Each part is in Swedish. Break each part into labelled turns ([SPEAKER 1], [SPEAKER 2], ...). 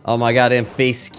[SPEAKER 1] Oh my god, det är en fisk.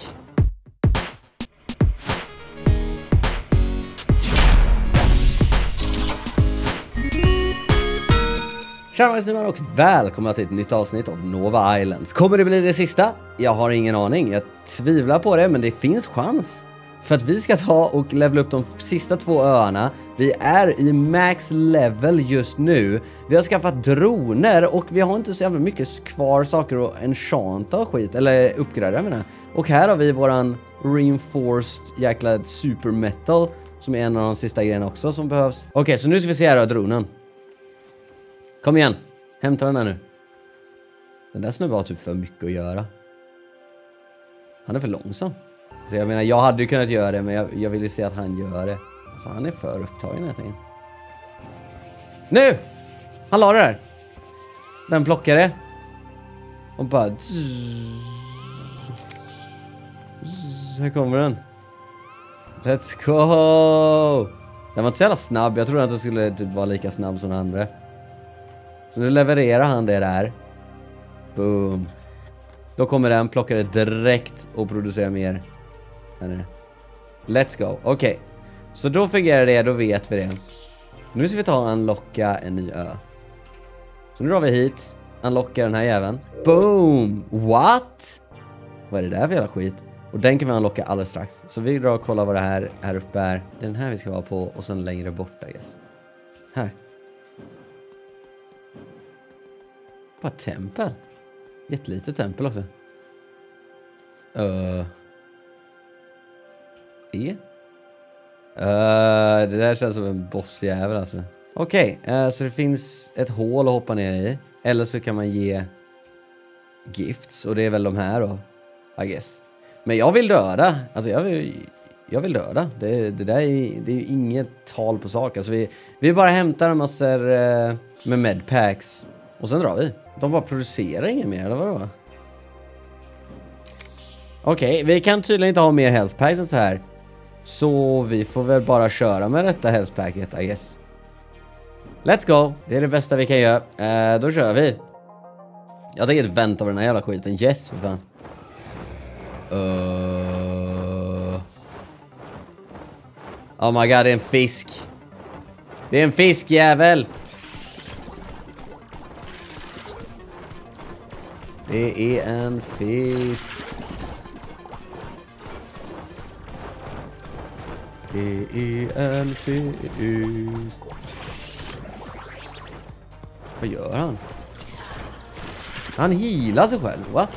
[SPEAKER 1] Tjena snubbar och välkomna till ett nytt avsnitt av Nova Islands. Kommer det bli det sista? Jag har ingen aning. Jag tvivlar på det, men det finns chans. För att vi ska ta och levela upp de sista 2 öarna. Vi är i max level just nu. Vi har skaffat droner och vi har inte så jävla mycket kvar saker att enchanta och skit. Eller uppgradera menar jag. Och här har vi våran reinforced jäkla super metal. Som är en av de sista grejerna också som behövs. Okej, så nu ska vi se här då, dronen. Kom igen, hämta den här nu. Den där snubben har typ för mycket att göra. Han är för långsam. Så jag menar, jag hade ju kunnat göra det, men jag vill ju se att han gör det. Alltså han är för upptagen helt enkelt. Nu! Han la det där. Den plockar det. Och bara... Här kommer den. Let's go! Den var inte så jävla snabb. Jag trodde att den skulle typ vara lika snabb som den andra. Så nu levererar han det där. Boom. Då kommer den, plockar det direkt och producerar mer. Let's go. Okej. Så då fungerar det, då vet vi det. Nu ska vi ta och unlocka en ny ö. Så nu drar vi hit. Unlockar den här jäveln. Boom! What? Vad är det där för jävla skit? Och den kan vi unlocka alldeles strax. Så vi drar och kollar vad det här uppe är. Det är den här vi ska vara på och sen längre bort, I guess. Här. Bara tempel. Jättelitet tempel också. Det där känns som en bossjävel alltså. Okej, så det finns ett hål att hoppa ner i. Eller så kan man ge gifts. Och det är väl de här då, I guess. Men jag vill döda. Alltså jag vill döda. Det där är ju inget tal på sak. Alltså vi bara hämtar en massor med medpacks. Och sen drar vi. De bara producerar inget mer, eller vadå? Okej, vi kan tydligen inte ha mer health packs än så här. Så vi får väl bara köra med detta health packet, I guess. Let's go! Det är det bästa vi kan göra. Då kör vi. Jag tänker inte vänta på den här jävla skiten. Yes, för fan. Oh my god, det är en fisk. Det är en fiskjävel. Det är en fisk. Det är en fisk. Vad gör han? Han healar sig själv, what?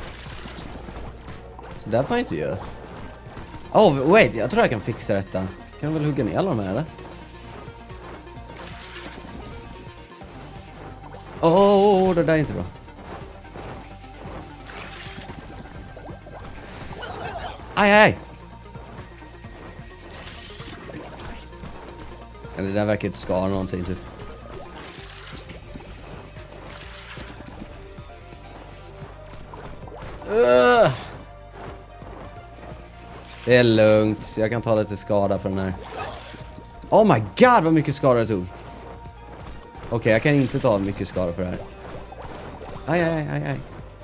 [SPEAKER 1] Så där får han inte göra. Oh, wait, jag tror jag kan fixa detta. Kan jag väl hugga ner alla de här, eller? Oh, det där är inte bra. Aj. Det där verkar inte skada någonting typ. Det är lugnt. Jag kan ta lite skada för den här. Oh my god, vad mycket skada det tog. Okej, jag kan inte ta mycket skada för det här. Aj.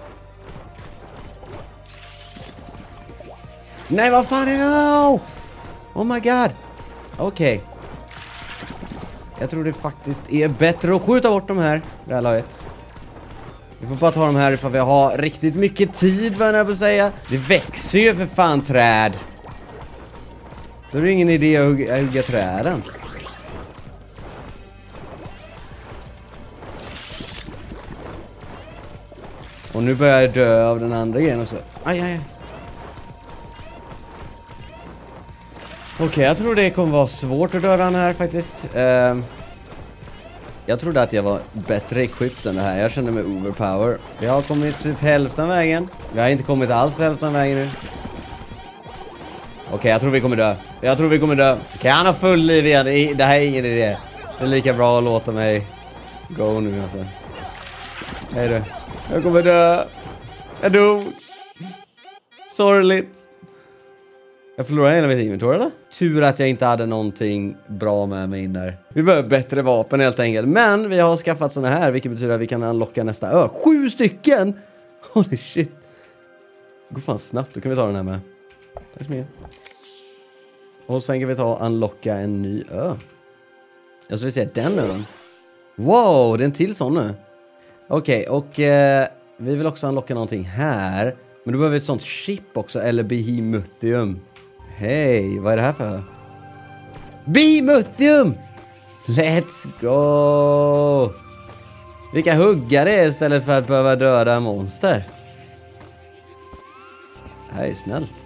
[SPEAKER 1] Nej, vad fan är det? Oh my god. Okej. Jag tror det faktiskt är bättre att skjuta bort de här. Det här laget. Vi får bara ta de här för vi har riktigt mycket tid, vad jag på att säga. Det växer ju för fan träd. Så det är ingen idé att hugga träden. Och nu börjar jag dö av den andra grejen och så. Aj. Okej, jag tror det kommer vara svårt att döda den här faktiskt. Jag trodde att jag var bättre equipped än det här. Jag känner mig overpower. Jag har kommit typ hälften vägen. Jag har inte kommit alls hälften vägen nu. Okej, jag tror vi kommer dö. Okej, han har full liv igen. Det här är ingen idé. Det är lika bra att låta mig gå nu alltså. Hej du. Jag kommer dö. Jag dog. Sorgligt. Jag förlorade hela mitt inventory, eller? Tur att jag inte hade någonting bra med mig in där. Vi behöver bättre vapen helt enkelt. Men vi har skaffat såna här, vilket betyder att vi kan unlocka nästa ö. 7 stycken! Holy shit. Går fan snabbt, då kan vi ta den här med. Tack så mycket. Och sen kan vi ta och unlocka en ny ö. Jag ska vi se den ön. Wow, det är en till sån nu. Okej, och vi vill också unlocka någonting här. Men då behöver vi ett sånt chip också, eller Behemothum. Hej, vad är det här för? Behemothum! Let's go! Vi kan hugga det istället för att behöva döda monster. Det här är snällt.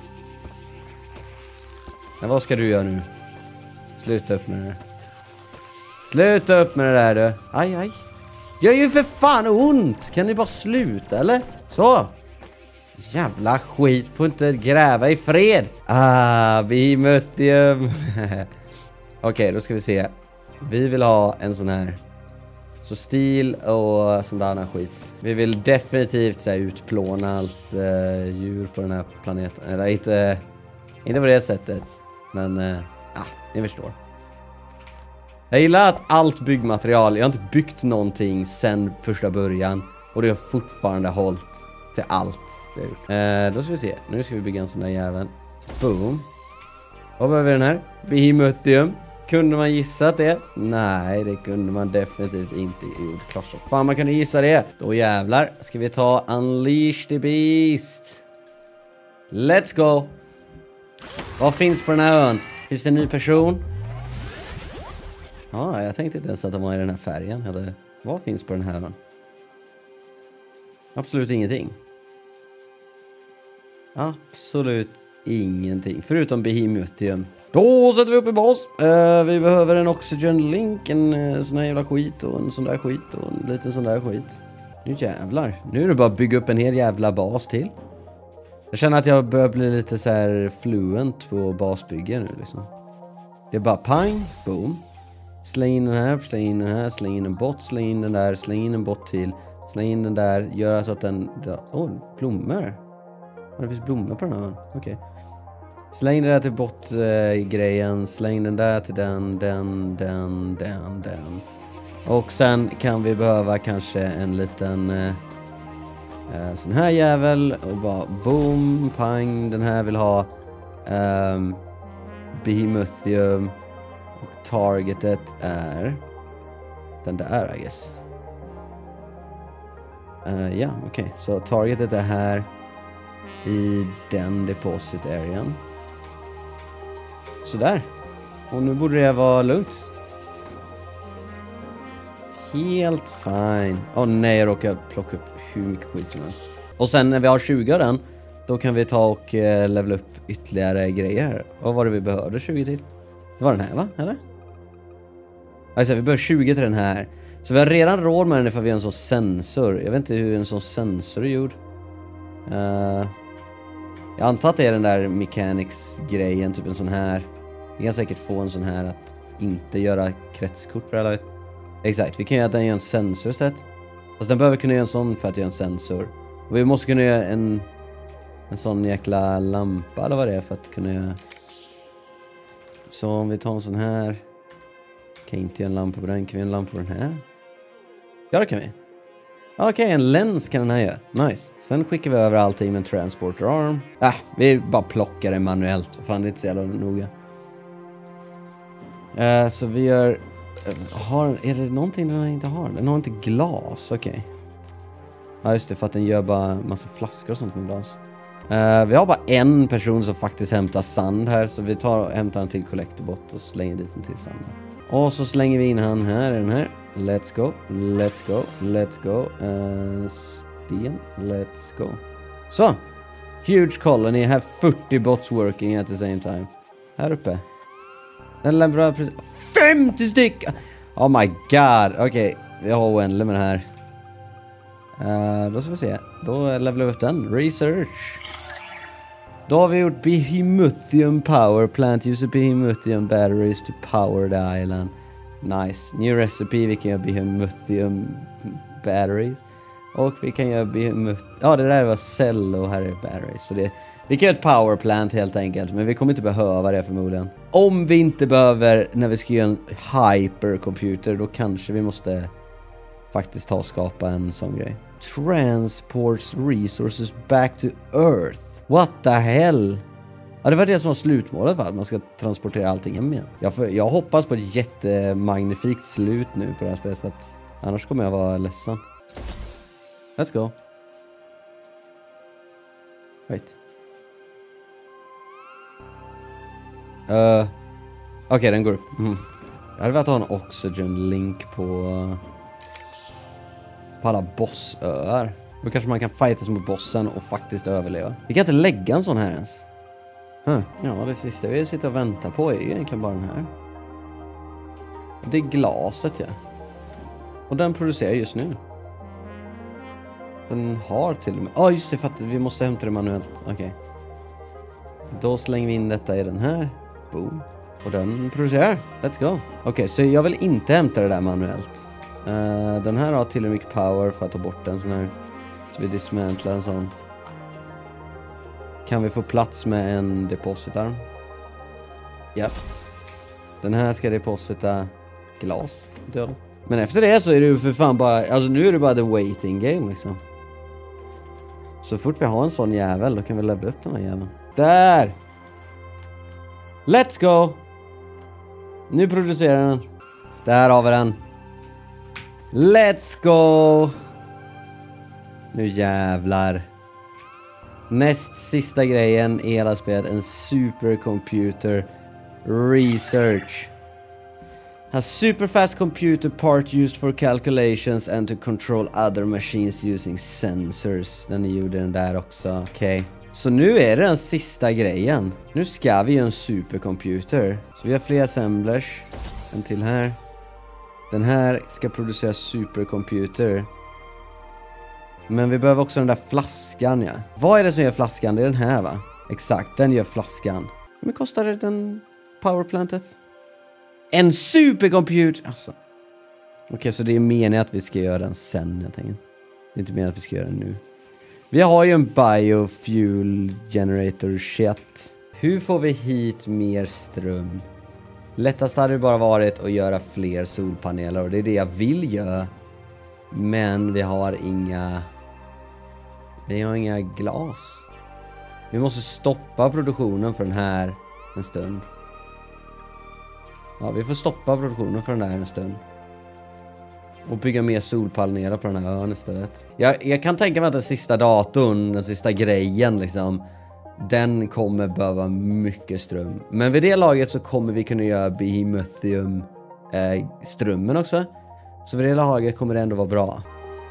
[SPEAKER 1] Men vad ska du göra nu? Sluta upp med det där. Sluta upp med det där du. Aj, aj. Gör ju för fan ont. Kan ni bara sluta eller? Så. Jävla skit. Får inte gräva i fred. Behemothum. Okej, då ska vi se. Vi vill ha en sån här. Så stil och sån där skit. Vi vill definitivt så här, utplåna allt djur på den här planeten. Eller inte på det sättet. Men ni förstår. Jag gillar att allt byggmaterial. Jag har inte byggt någonting sen första början. Och det har fortfarande hållit till allt det har gjort. Då ska vi se. Nu ska vi bygga en sån där jävel. Boom. Vad behöver vi den här? Behemothum. Kunde man gissa det? Nej, det kunde man definitivt inte gjort. Klart så. Fan, man kunde gissa det. Då jävlar ska vi ta Unleash the Beast. Let's go. Vad finns på den här ön? Finns det en ny person? Ja, jag tänkte inte ens att de var i den här färgen. Eller, vad finns på den här ön? Absolut ingenting. Absolut ingenting. Förutom Behemothum. Då sätter vi upp i bas. Vi behöver en Oxygen Link, en sån här jävla skit och en sån där skit och en liten sån där skit. Nu jävlar. Nu är det bara att bygga upp en hel jävla bas till. Jag känner att jag börjar bli lite så här fluent på basbygge nu liksom. Det är bara pang, boom. Släng in den här, släng in den här, släng in en bot, släng in den där, släng in en bot till. Släng in den där, gör så att den... blommor. Det finns blommor på den här. Okej. Släng den där till bot-grejen. Släng den där till den. Och sen kan vi behöva kanske en liten sån här jävel. Och bara boom, pang. Den här vill ha Behemothum. Och targetet är den där, I guess. Ja, okej. Så targetet är här i den deposit arean. Sådär. Och nu borde det vara lugnt. Helt fine. Nej, jag råkar plocka upp hur mycket skit som helst. Och sen när vi har 20 av den, då kan vi ta och levela upp ytterligare grejer här. Vad var det vi behövde 20 till? Det var den här, va? Eller? Alltså, vi behöver 20 till den här. Så vi har redan råd med den ifall vi har en sån sensor. Jag vet inte hur en sån sensor är gjord. Jag antar att det är den där mechanics-grejen, typ en sån här. Vi kan säkert få en sån här att inte göra kretskort för alla vet. Exakt, vi kan göra att den gör en sensor istället. Fast den behöver kunna göra en sån för att göra en sensor. Och vi måste kunna göra en sån jäkla lampa eller vad det är för att kunna göra. Så om vi tar en sån här. Kan inte göra en lampa på den, kan vi göra en lampa på den här? Ja, det kan vi. Okej, en lens kan den här göra. Nice. Sen skickar vi över allting med en transporter arm. Vi bara plockar det manuellt. Fan, det är inte så jävla noga. Så vi gör... är det någonting den här inte har? Den har inte glas, okej. Ja, just det, för att den gör bara massa flaskor och sånt med glas. Vi har bara en person som faktiskt hämtar sand här. Så vi tar och hämtar en till collectorbot och slänger dit en till sand. Och så slänger vi in han här i den här. Let's go, let's go, let's go. Sten, let's go. Så. Huge colony, have 40 bots working at the same time. Här uppe. Den lämnar 50 stycken. Oh my god. Okej, vi har oändligt med det här. Då ska vi se. Då levelar vi upp den. Research. Då har vi gjort Behemothum power plant. Use Behemothum batteries to power the island. Nice. New recipe. Vi kan göra Behemothum batteries. Och vi kan göra Behemothum... det där var cell och här är batteries. Så vi kan göra ett power plant helt enkelt. Men vi kommer inte behöva det förmodligen. Om vi inte behöver när vi ska göra en hypercomputer. Då kanske vi måste faktiskt ta och skapa en sån grej. Transports resources back to Earth. What the hell? Ja, det var det som var slutmålet, va? Att man ska transportera allting hem igen. Jag hoppas på ett jättemagnifikt slut nu på det här spelet, för att annars kommer jag vara ledsen. Let's go. Wait. Okej, den går upp. Jag hade velat ha en oxygen link på alla bossöar. Då kanske man kan fightas mot bossen och faktiskt överleva. Vi kan inte lägga en sån här ens. Ja, det sista vi sitter och väntar på är ju egentligen bara den här. Det är glaset, ja. Och den producerar just nu. Den har till och med... just det, för att vi måste hämta det manuellt. Okej. Då slänger vi in detta i den här. Boom. Och den producerar. Let's go. Okej, så jag vill inte hämta det där manuellt. Den här har till och med mycket power för att ta bort en sån här. Så vi dismantlar en sån. Kan vi få plats med en depositar? Ja. Den här ska deposita glas. Men efter det så är det ju för fan bara... Alltså nu är det bara the waiting game liksom. Så fort vi har en sån jävel, då kan vi levla upp den här jäveln. Där! Let's go! Nu producerar den. Där har vi den. Let's go! Nu jävlar. Näst sista grejen i hela spelet. En supercomputer research. A super fast computer part used for calculations and to control other machines using sensors. Den gjorde den där också. Okej. Så nu är det den sista grejen. Nu ska vi göra en supercomputer. Så vi har fler assemblers. En till här. Den här ska producera supercomputer. Men vi behöver också den där flaskan, ja. Vad är det som gör flaskan? Det är den här, va? Exakt, den gör flaskan. Men kostar det den powerplantet? En supercomputer! Alltså. Okej, så det är meningen att vi ska göra den sen, jag tänker. Det är inte meningen att vi ska göra den nu. Vi har ju en biofuel generator shit. Hur får vi hit mer ström? Lättast hade det bara varit att göra fler solpaneler. Och det är det jag vill göra. Men vi har inga... Vi har inga glas. Vi måste stoppa produktionen för den här en stund. Ja, vi får stoppa produktionen för den här en stund. Och bygga mer solpaneler på den här ön istället. Jag kan tänka mig att den sista datorn, den sista grejen liksom, den kommer behöva mycket ström. Men vid det laget så kommer vi kunna göra Behemotheum strömmen också. Så vid det laget kommer det ändå vara bra.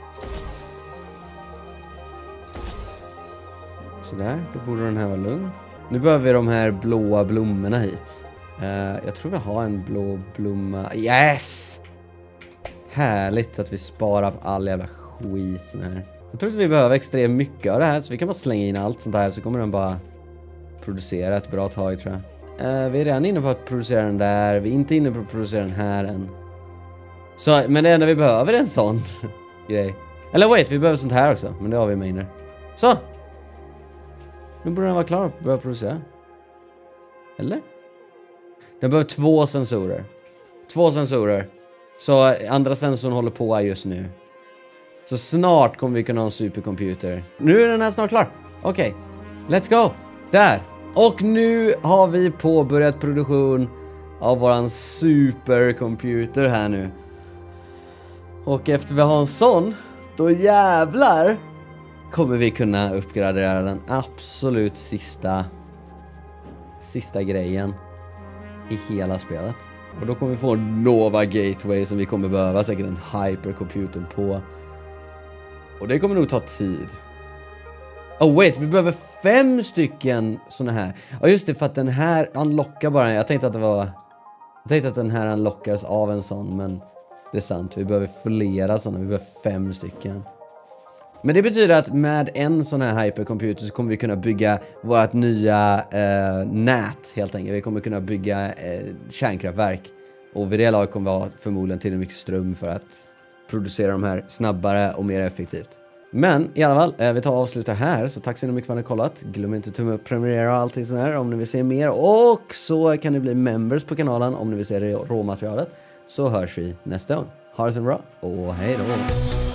[SPEAKER 1] Sådär, då borde den här vara lugn. Nu behöver vi de här blåa blommorna hit. Jag tror vi har en blå blomma. Yes! Härligt att vi sparar på all jävla skit som är här. Jag tror att vi behöver extremt mycket av det här. Så vi kan bara slänga in allt sånt här. Så kommer den bara producera ett bra tag, tror jag. Vi är redan inne på att producera den där. Vi är inte inne på att producera den här än. Så, men det enda vi behöver är en sån grej. Eller wait, vi behöver sånt här också. Men det har vi med inne. Så! Nu borde den vara klar att börja producera. Eller? Den behöver 2 sensorer. 2 sensorer. Så andra sensorn håller på just nu. Så snart kommer vi kunna ha en supercomputer. Nu är den här snart klar. Okej, let's go. Där. Och nu har vi påbörjat produktion av våran supercomputer här nu. Och efter vi har en sån, då jävlar kommer vi kunna uppgradera den absolut sista grejen i hela spelet. Och då kommer vi få en Nova Gateway som vi kommer behöva säkert en hypercomputer på. Och det kommer nog ta tid. Oh wait, vi behöver 5 stycken såna här. Ja just det, för att den här unlockar bara. Jag tänkte att den här unlockades av en sån, men det är sant. Vi behöver flera såna, vi behöver 5 stycken. Men det betyder att med en sån här hypercomputer så kommer vi kunna bygga vårt nya nät helt enkelt. Vi kommer kunna bygga kärnkraftverk. Och vid det laget kommer vi ha förmodligen tillräckligt mycket ström för att producera de här snabbare och mer effektivt. Men i alla fall, vi tar och avslutar här. Så tack så mycket för att ni har kollat. Glöm inte att tumma upp, prenumerera och allting sånt här om ni vill se mer. Och så kan ni bli members på kanalen om ni vill se råmaterialet. Så hörs vi nästa gång. Ha det så bra och hej då!